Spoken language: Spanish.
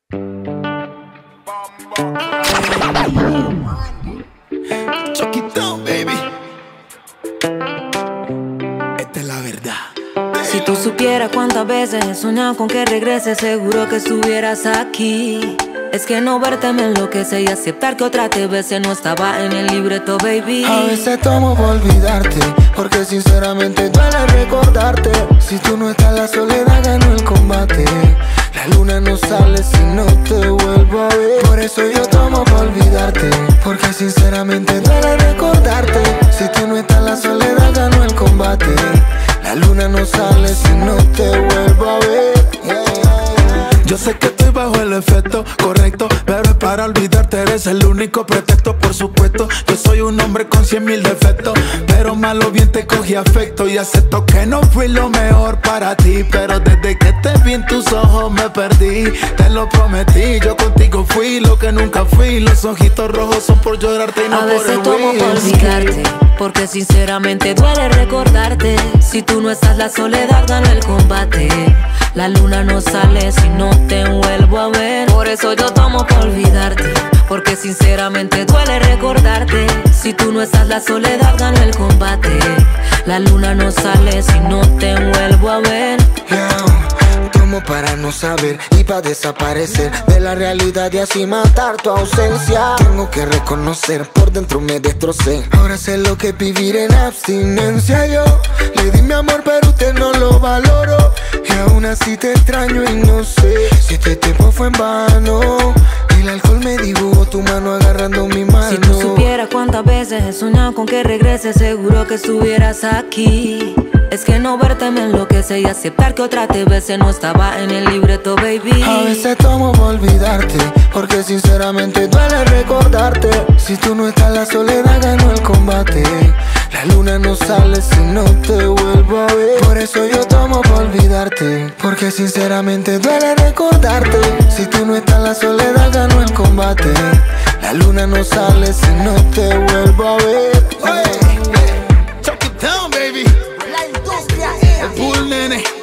ChocQuibTown, baby. Esta es la verdad. Si tú supieras cuántas veces he soñado con que regreses, seguro que estuvieras aquí. Es que no verte me enloquece y aceptar que otra te bese no estaba en el libreto, baby. A veces tomo por olvidarte, porque sinceramente duele recordarte. Si tú no estás, la soledad ganó el combate. La luna no sale si no te vuelvo a ver. Por eso yo tomo por olvidarte, porque sinceramente duele recordarte. Si tú no estás, la soledad ganó el combate. La luna no sale si no te vuelvo a ver. Yo sé que estoy bajo el efecto, correcto, pero es para olvidarte, eres el único pretexto, por supuesto. Yo soy un hombre con 100.000 defectos, pero malo bien te cogí afecto. Y acepto que no fui lo mejor para ti, pero desde que te vi en tus ojos me perdí. Te lo prometí, yo contigo fui lo que nunca fui. Los ojitos rojos son por llorarte y no por el A veces tomo por olvidarte, porque sinceramente duele recordarte. Si tú no estás, la soledad gana el combate. La luna no sale si no te vuelvo a ver. Por eso yo tomo por olvidarte, porque sinceramente duele recordarte. Si tú no estás, la soledad gana el combate. La luna no sale si no te vuelvo a ver. Tomo para no saber y para desaparecer de la realidad y así matar tu ausencia. Tengo que reconocer, por dentro me destrocé. Ahora sé lo que es vivir en abstinencia. Yo le di mi amor pero usted no lo valoró, y aún así te extraño y no sé si este tiempo fue en vano. El alcohol me dibujó tu mano agarrando mi mano. Si tú supieras cuántas veces he soñado con que regreses, seguro que estuvieras aquí. Es que no verte me enloquece y aceptar que otra te bese no estaba en el libreto, baby. A veces tomo por olvidarte, porque sinceramente duele recordarte. Si tú no estás, la soledad ganó el combate. La luna no sale si no te vuelvo a ver. Por eso yo tomo por olvidarte, porque sinceramente duele recordarte. Si tú no estás, la soledad ganó el combate. La luna no sale si no te vuelvo a ver. ChocQuibTown, baby. La industria es Full nene.